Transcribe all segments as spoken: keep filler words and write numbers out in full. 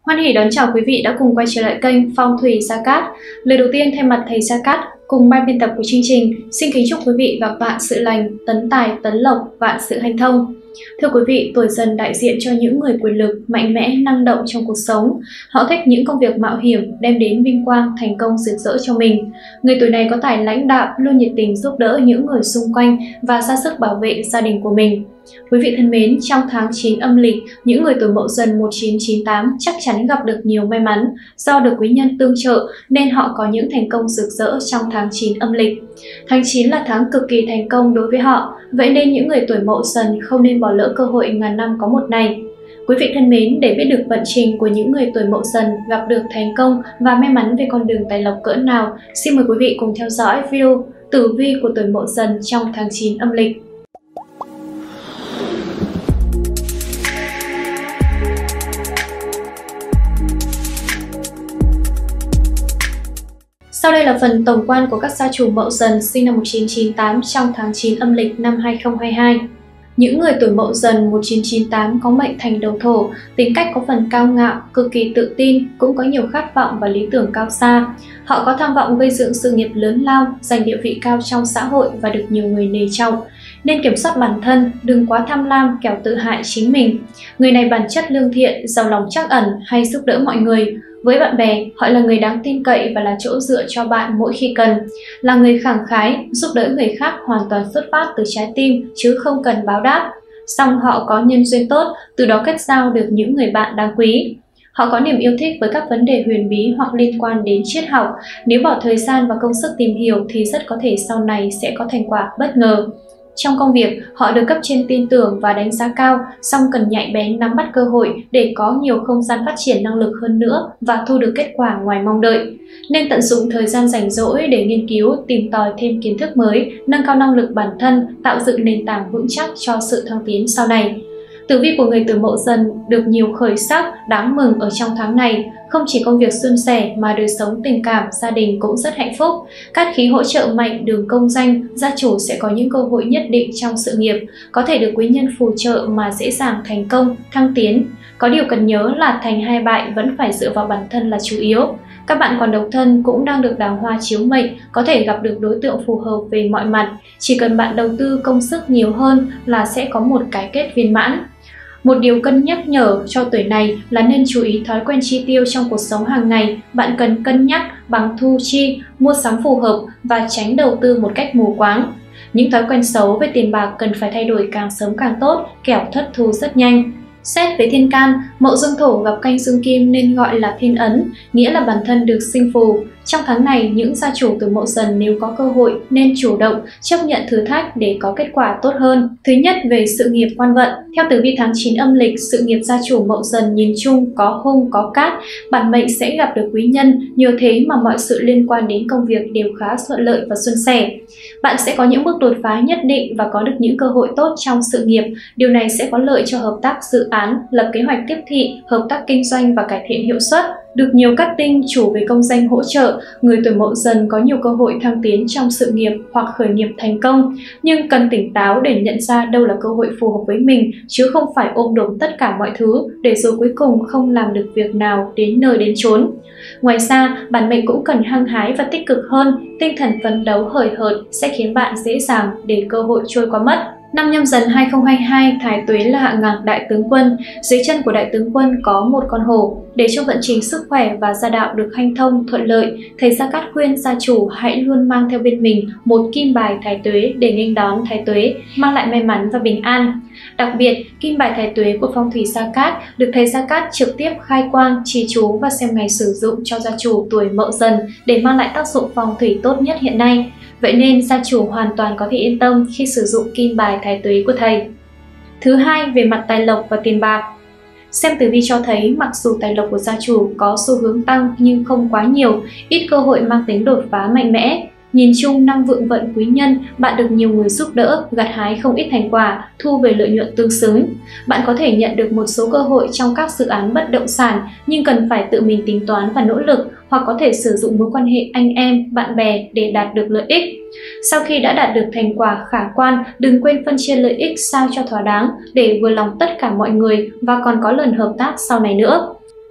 Hoan hỉ đón chào quý vị đã cùng quay trở lại kênh Phong thủy Gia Cát. Lời đầu tiên thay mặt thầy Gia Cát cùng ban biên tập của chương trình, xin kính chúc quý vị gặp vạn sự lành, tấn tài, tấn lộc, vạn sự hanh thông. Thưa quý vị, tuổi Dần đại diện cho những người quyền lực, mạnh mẽ, năng động trong cuộc sống. Họ thích những công việc mạo hiểm, đem đến vinh quang, thành công rực rỡ cho mình. Người tuổi này có tài lãnh đạo, luôn nhiệt tình giúp đỡ những người xung quanh và ra sức bảo vệ gia đình của mình. Quý vị thân mến, trong tháng chín âm lịch, những người tuổi Mậu Dần một nghìn chín trăm chín mươi tám chắc chắn gặp được nhiều may mắn do được quý nhân tương trợ nên họ có những thành công rực rỡ trong tháng chín âm lịch. Tháng chín là tháng cực kỳ thành công đối với họ, vậy nên những người tuổi Mậu Dần không nên bỏ lỡ cơ hội ngàn năm có một này. Quý vị thân mến, để biết được vận trình của những người tuổi Mậu Dần gặp được thành công và may mắn về con đường tài lộc cỡ nào, xin mời quý vị cùng theo dõi video tử vi của tuổi Mậu Dần trong tháng chín âm lịch. Sau đây là phần tổng quan của các gia chủ Mậu Dần sinh năm một nghìn chín trăm chín mươi tám trong tháng chín âm lịch năm hai nghìn không trăm hai mươi hai. Những người tuổi Mậu Dần một nghìn chín trăm chín mươi tám có mệnh thành đầu thổ, tính cách có phần cao ngạo, cực kỳ tự tin, cũng có nhiều khát vọng và lý tưởng cao xa. Họ có tham vọng gây dựng sự nghiệp lớn lao, giành địa vị cao trong xã hội và được nhiều người nể trọng. Nên kiểm soát bản thân, đừng quá tham lam kẻo tự hại chính mình. Người này bản chất lương thiện, giàu lòng trắc ẩn, hay giúp đỡ mọi người. Với bạn bè, họ là người đáng tin cậy và là chỗ dựa cho bạn mỗi khi cần. Là người khẳng khái, giúp đỡ người khác hoàn toàn xuất phát từ trái tim chứ không cần báo đáp. Song họ có nhân duyên tốt, từ đó kết giao được những người bạn đáng quý. Họ có niềm yêu thích với các vấn đề huyền bí hoặc liên quan đến triết học. Nếu bỏ thời gian và công sức tìm hiểu thì rất có thể sau này sẽ có thành quả bất ngờ. Trong công việc, họ được cấp trên tin tưởng và đánh giá cao, song cần nhạy bén nắm bắt cơ hội để có nhiều không gian phát triển năng lực hơn nữa và thu được kết quả ngoài mong đợi. Nên tận dụng thời gian rảnh rỗi để nghiên cứu, tìm tòi thêm kiến thức mới, nâng cao năng lực bản thân, tạo dựng nền tảng vững chắc cho sự thăng tiến sau này. Tử vi của người tuổi Mậu Dần được nhiều khởi sắc, đáng mừng ở trong tháng này. Không chỉ công việc suôn sẻ mà đời sống tình cảm, gia đình cũng rất hạnh phúc. Cát khí hỗ trợ mạnh đường công danh, gia chủ sẽ có những cơ hội nhất định trong sự nghiệp, có thể được quý nhân phù trợ mà dễ dàng thành công, thăng tiến. Có điều cần nhớ là thành hay bại vẫn phải dựa vào bản thân là chủ yếu. Các bạn còn độc thân cũng đang được đào hoa chiếu mệnh, có thể gặp được đối tượng phù hợp về mọi mặt. Chỉ cần bạn đầu tư công sức nhiều hơn là sẽ có một cái kết viên mãn. Một điều cân nhắc nhở cho tuổi này là nên chú ý thói quen chi tiêu trong cuộc sống hàng ngày. Bạn cần cân nhắc bằng thu chi, mua sắm phù hợp và tránh đầu tư một cách mù quáng. Những thói quen xấu về tiền bạc cần phải thay đổi càng sớm càng tốt, kẻo thất thu rất nhanh. Xét về thiên can, Mậu Dương Thổ gặp canh Dương Kim nên gọi là thiên ấn, nghĩa là bản thân được sinh phù. Trong tháng này, những gia chủ tuổi Mậu Dần nếu có cơ hội nên chủ động chấp nhận thử thách để có kết quả tốt hơn. Thứ nhất, về sự nghiệp quan vận. Theo tử vi tháng chín âm lịch, sự nghiệp gia chủ Mậu Dần nhìn chung có hung có cát, bản mệnh sẽ gặp được quý nhân, nhờ thế mà mọi sự liên quan đến công việc đều khá thuận lợi và suôn sẻ. Bạn sẽ có những bước đột phá nhất định và có được những cơ hội tốt trong sự nghiệp. Điều này sẽ có lợi cho hợp tác dự án, lập kế hoạch tiếp thị, hợp tác kinh doanh và cải thiện hiệu suất. Được nhiều các tinh chủ về công danh hỗ trợ, người tuổi Mậu Dần có nhiều cơ hội thăng tiến trong sự nghiệp hoặc khởi nghiệp thành công, nhưng cần tỉnh táo để nhận ra đâu là cơ hội phù hợp với mình, chứ không phải ôm đồm tất cả mọi thứ để rồi cuối cùng không làm được việc nào đến nơi đến chốn. Ngoài ra, bản mệnh cũng cần hăng hái và tích cực hơn, tinh thần phấn đấu hời hợt sẽ khiến bạn dễ dàng để cơ hội trôi qua mất. Năm Nhâm Dần hai nghìn không trăm hai mươi hai, Thái Tuế là hạng ngạc đại tướng quân, dưới chân của đại tướng quân có một con hổ. Để cho vận trình sức khỏe và gia đạo được hanh thông, thuận lợi, thầy Gia Cát khuyên gia chủ hãy luôn mang theo bên mình một kim bài Thái Tuế để nghênh đón Thái Tuế, mang lại may mắn và bình an. Đặc biệt, kim bài Thái Tuế của phong thủy Gia Cát được thầy Gia Cát trực tiếp khai quang, trì chú và xem ngày sử dụng cho gia chủ tuổi Mậu Dần để mang lại tác dụng phong thủy tốt nhất hiện nay. Vậy nên gia chủ hoàn toàn có thể yên tâm khi sử dụng kim bài Thái Tuế của thầy. Thứ hai, về mặt tài lộc và tiền bạc. Xem tử vi cho thấy mặc dù tài lộc của gia chủ có xu hướng tăng nhưng không quá nhiều, ít cơ hội mang tính đột phá mạnh mẽ. Nhìn chung năm vượng vận quý nhân, bạn được nhiều người giúp đỡ, gặt hái không ít thành quả, thu về lợi nhuận tương xứng. Bạn có thể nhận được một số cơ hội trong các dự án bất động sản, nhưng cần phải tự mình tính toán và nỗ lực, hoặc có thể sử dụng mối quan hệ anh em, bạn bè để đạt được lợi ích. Sau khi đã đạt được thành quả khả quan, đừng quên phân chia lợi ích sao cho thỏa đáng để vừa lòng tất cả mọi người và còn có lần hợp tác sau này nữa.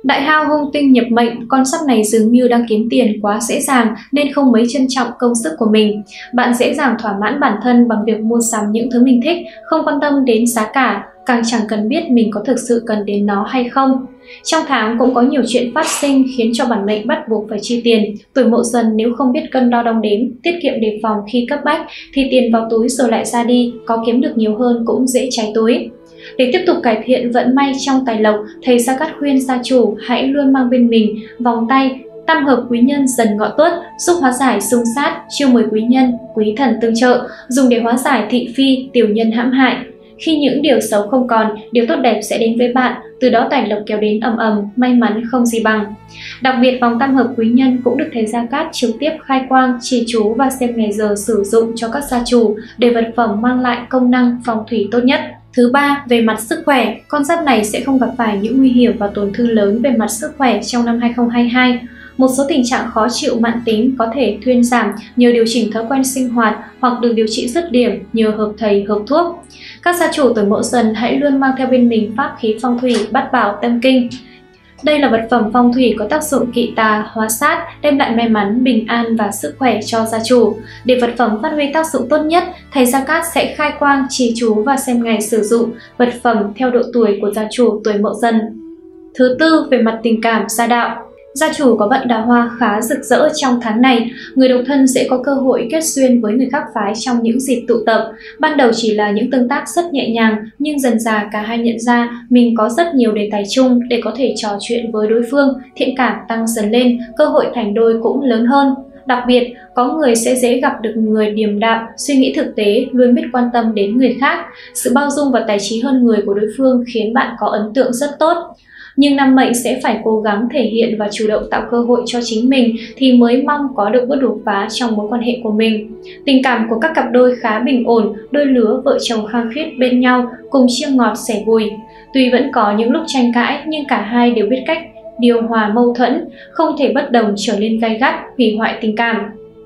Đại hao hung tinh nhập mệnh, con giáp này dường như đang kiếm tiền quá dễ dàng nên không mấy trân trọng công sức của mình. Bạn dễ dàng thỏa mãn bản thân bằng việc mua sắm những thứ mình thích, không quan tâm đến giá cả, càng chẳng cần biết mình có thực sự cần đến nó hay không. Trong tháng cũng có nhiều chuyện phát sinh khiến cho bản mệnh bắt buộc phải chi tiền. Tuổi Mậu Dần nếu không biết cân đo đong đếm, tiết kiệm đề phòng khi cấp bách thì tiền vào túi rồi lại ra đi, có kiếm được nhiều hơn cũng dễ cháy túi. Để tiếp tục cải thiện vận may trong tài lộc, thầy Gia Cát khuyên gia chủ hãy luôn mang bên mình vòng tay tam hợp quý nhân Dần Ngọ Tuất, giúp hóa giải xung sát, chiêu mời quý nhân, quý thần tương trợ, dùng để hóa giải thị phi, tiểu nhân hãm hại. Khi những điều xấu không còn, điều tốt đẹp sẽ đến với bạn, từ đó tài lộc kéo đến ầm ầm, may mắn không gì bằng. Đặc biệt vòng tam hợp quý nhân cũng được thầy Gia Cát trực tiếp khai quang, chỉ chú và xem ngày giờ sử dụng cho các gia chủ để vật phẩm mang lại công năng phong thủy tốt nhất. Thứ ba, về mặt sức khỏe, con giáp này sẽ không gặp phải những nguy hiểm và tổn thương lớn về mặt sức khỏe trong năm hai không hai hai. Một số tình trạng khó chịu mãn tính có thể thuyên giảm nhờ điều chỉnh thói quen sinh hoạt hoặc được điều trị dứt điểm nhờ hợp thầy hợp thuốc. Các gia chủ tuổi Mậu Dần hãy luôn mang theo bên mình pháp khí phong thủy Bát Bảo Tâm Kinh. Đây là vật phẩm phong thủy có tác dụng kỵ tà, hóa sát, đem lại may mắn, bình an và sức khỏe cho gia chủ. Để vật phẩm phát huy tác dụng tốt nhất, thầy Gia Cát sẽ khai quang, chỉ chú và xem ngày sử dụng vật phẩm theo độ tuổi của gia chủ tuổi Mậu Dần. Thứ tư, về mặt tình cảm, gia đạo. Gia chủ có vận đào hoa khá rực rỡ trong tháng này, người độc thân sẽ có cơ hội kết duyên với người khác phái trong những dịp tụ tập. Ban đầu chỉ là những tương tác rất nhẹ nhàng, nhưng dần dà cả hai nhận ra mình có rất nhiều đề tài chung để có thể trò chuyện với đối phương, thiện cảm tăng dần lên, cơ hội thành đôi cũng lớn hơn. Đặc biệt, có người sẽ dễ gặp được người điềm đạm, suy nghĩ thực tế, luôn biết quan tâm đến người khác. Sự bao dung và tài trí hơn người của đối phương khiến bạn có ấn tượng rất tốt. Nhưng năm mệnh sẽ phải cố gắng thể hiện và chủ động tạo cơ hội cho chính mình thì mới mong có được bước đột phá trong mối quan hệ của mình. Tình cảm của các cặp đôi khá bình ổn, đôi lứa vợ chồng khăng khít bên nhau, cùng chia ngọt sẻ bùi. Tuy vẫn có những lúc tranh cãi nhưng cả hai đều biết cách điều hòa mâu thuẫn, không thể bất đồng trở nên gay gắt, hủy hoại tình cảm.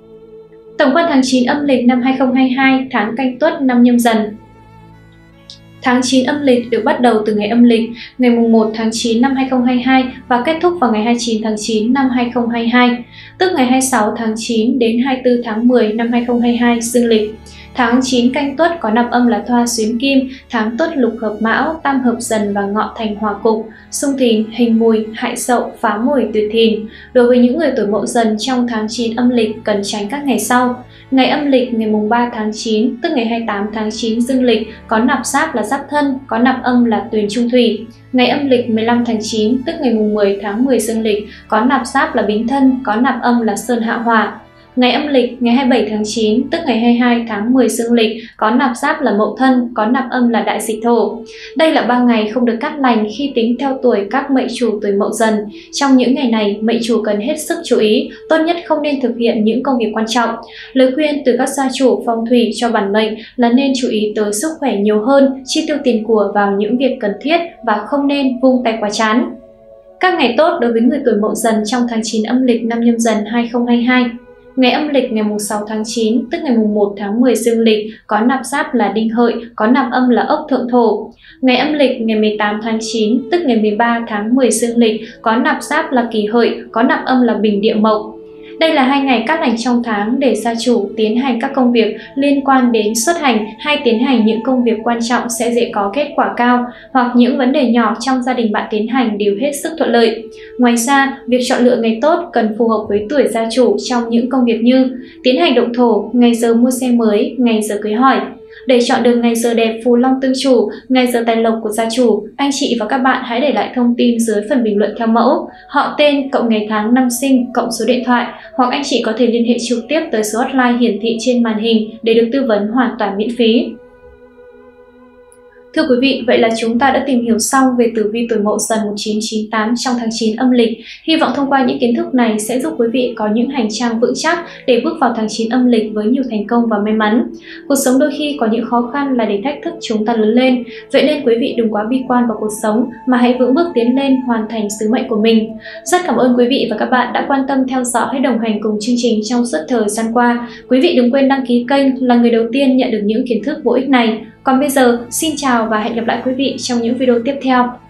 Tổng quan tháng chín âm lịch năm hai không hai hai, tháng Canh Tuất năm Nhâm Dần. Tháng chín âm lịch được bắt đầu từ ngày âm lịch ngày mùng một tháng chín năm hai không hai hai và kết thúc vào ngày hai mươi chín tháng chín năm hai không hai hai, tức ngày hai mươi sáu tháng chín đến hai mươi tư tháng mười năm hai không hai hai dương lịch. Tháng chín Canh Tuất có nạp âm là Thoa xuyến Kim, tháng Tuất lục hợp Mão, tam hợp Dần và Ngọ thành hòa cục, xung Thìn, hình Mùi, hại Sậu, phá Mùi, tuyệt Thìn. Đối với những người tuổi Mậu Dần trong tháng chín âm lịch cần tránh các ngày sau. Ngày âm lịch ngày mùng ba tháng chín, tức ngày hai mươi tám tháng chín dương lịch có nạp giáp là Giáp Thân, có nạp âm là Tuyền Trung Thủy. Ngày âm lịch mười lăm tháng chín, tức ngày mùng mười tháng mười dương lịch có nạp giáp là Bính Thân, có nạp âm là Sơn Hạ Hỏa. Ngày âm lịch ngày hai mươi bảy tháng chín, tức ngày hai mươi hai tháng mười dương lịch có nạp giáp là Mậu Thân, có nạp âm là Đại Dịch Thổ. Đây là ba ngày không được cát lành khi tính theo tuổi các mệnh chủ tuổi Mậu Dần. Trong những ngày này, mệnh chủ cần hết sức chú ý, tốt nhất không nên thực hiện những công việc quan trọng. Lời khuyên từ các gia chủ phong thủy cho bản mệnh là nên chú ý tới sức khỏe nhiều hơn, chi tiêu tiền của vào những việc cần thiết và không nên vung tay quá chán. Các ngày tốt đối với người tuổi Mậu Dần trong tháng chín âm lịch năm Nhâm Dần hai không hai hai. Ngày âm lịch ngày mùng sáu tháng chín, tức ngày mùng một tháng mười dương lịch có nạp giáp là Đinh Hợi, có nạp âm là Ốc Thượng Thổ. Ngày âm lịch ngày mười tám tháng chín, tức ngày mười ba tháng mười dương lịch có nạp giáp là Kỷ Hợi, có nạp âm là Bình Địa Mộc. Đây là hai ngày cát lành trong tháng để gia chủ tiến hành các công việc liên quan đến xuất hành hay tiến hành những công việc quan trọng sẽ dễ có kết quả cao, hoặc những vấn đề nhỏ trong gia đình bạn tiến hành đều hết sức thuận lợi. Ngoài ra, việc chọn lựa ngày tốt cần phù hợp với tuổi gia chủ trong những công việc như tiến hành động thổ, ngày giờ mua xe mới, ngày giờ cưới hỏi. Để chọn được ngày giờ đẹp phù long tương chủ, ngày giờ tài lộc của gia chủ, anh chị và các bạn hãy để lại thông tin dưới phần bình luận theo mẫu, họ tên, cộng ngày tháng năm sinh, cộng số điện thoại, hoặc anh chị có thể liên hệ trực tiếp tới số hotline hiển thị trên màn hình để được tư vấn hoàn toàn miễn phí. Thưa quý vị, vậy là chúng ta đã tìm hiểu xong về tử vi tuổi Mậu Dần một nghìn chín trăm chín mươi tám trong tháng chín âm lịch. Hy vọng thông qua những kiến thức này sẽ giúp quý vị có những hành trang vững chắc để bước vào tháng chín âm lịch với nhiều thành công và may mắn. Cuộc sống đôi khi có những khó khăn là để thách thức chúng ta lớn lên, vậy nên quý vị đừng quá bi quan vào cuộc sống mà hãy vững bước tiến lên hoàn thành sứ mệnh của mình. Rất cảm ơn quý vị và các bạn đã quan tâm theo dõi hay đồng hành cùng chương trình trong suốt thời gian qua. Quý vị đừng quên đăng ký kênh là người đầu tiên nhận được những kiến thức bổ ích này. Còn bây giờ, xin chào và hẹn gặp lại quý vị trong những video tiếp theo.